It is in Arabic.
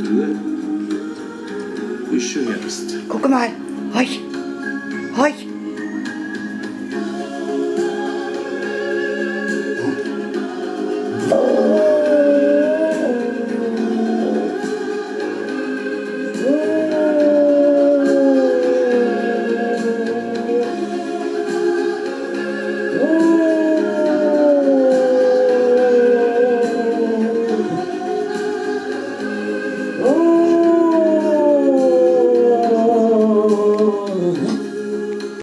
Höhe, wie schön er ist. Guck mal. Hoi. Hoi.